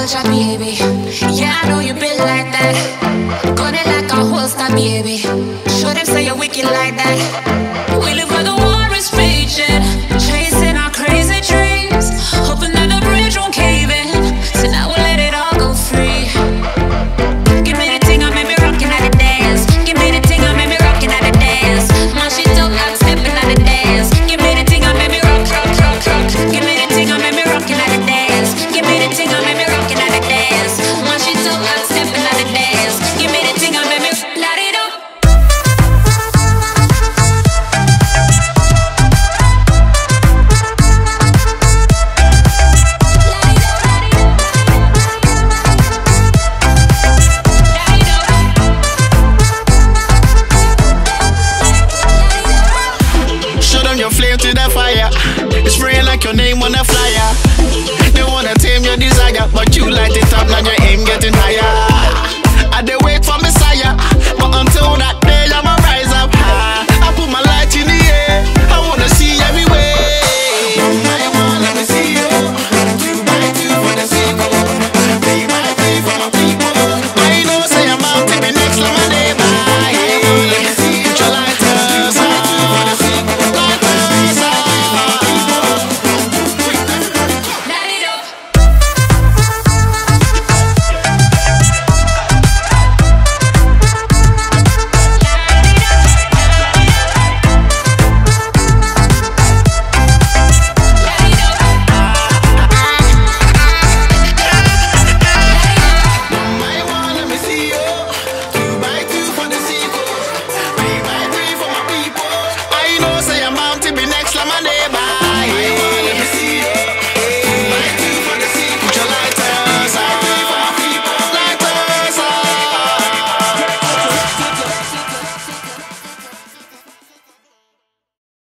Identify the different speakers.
Speaker 1: culture, baby. Yeah, I know you been like that. Got it like a holster, baby. Show them say you're wicked like that. We live where the war is raging, chasing our crazy dreams, hoping that the bridge won't cave in. So now we'll let it all go free. Give me the thing, I made me rockin' at the dance. Give me the thing, I made me rockin' at the dance. My shit dope, I'm stepping at the dance. Give me the thing, I made me rock, rock, rock, rock. Give me the thing, I made me rockin' at the dance. Give me the thing, I made me rockin' at the dance. My shit dope, I'm stepping at the dance. Give me the thing, I made me light it up.
Speaker 2: Your flame to the fire, it's spraying like your name on a flyer. They wanna tame your desire, but you light it up, now your aim get